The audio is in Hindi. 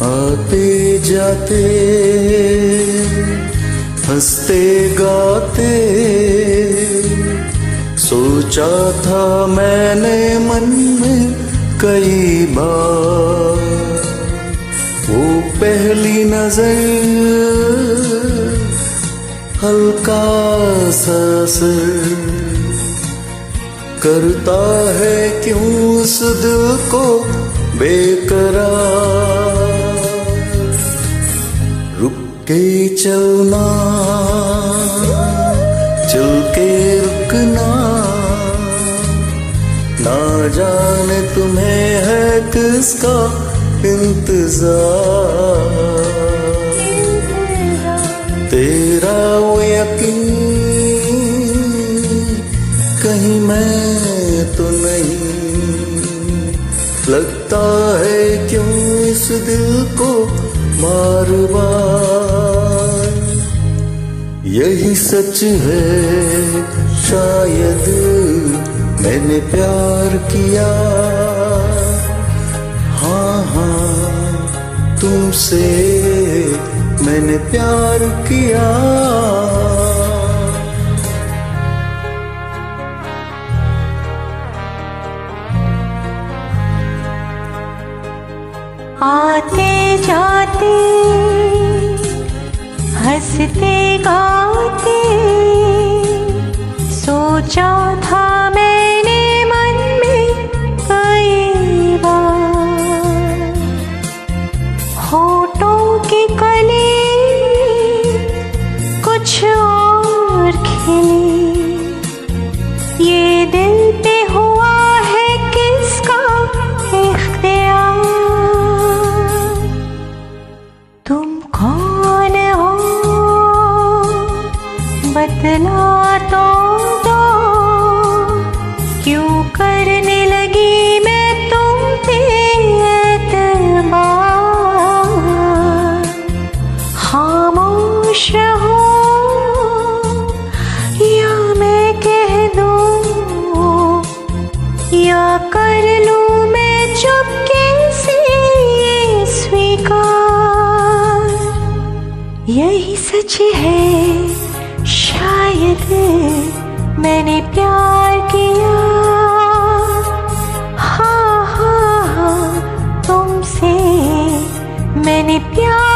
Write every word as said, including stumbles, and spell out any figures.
आते जाते हंसते गाते सोचा था मैंने मन में कई बार, वो पहली नजर हल्का सा असर करता है क्यों उस दिल को बेकरार। रुक के चलना, चल के रुकना, ना जाने तुम्हें है किसका इंतजार। तेरा वो यकीन कहीं मैं तो नहीं, लगता है क्यों इस दिल को बार बार। यही सच है शायद मैंने प्यार किया, हाँ हाँ तुमसे मैंने प्यार किया। आते जाते हंसते गाते सोचा था मैंने मन में कई बार, होठों की कली कुछ और खिली, ये दिल पे हुआ है किसका इख्तियार। तुम कौन हो बतला तो दो, क्यों करने लगी मैं तुम पे एतबार। खामोश रहो या मैं कह दूं, या कर लूं मैं चुपके से स्वीकार। यही सच है शायद मैंने प्यार किया, हाँ हाँ हाँ तुमसे मैंने प्यार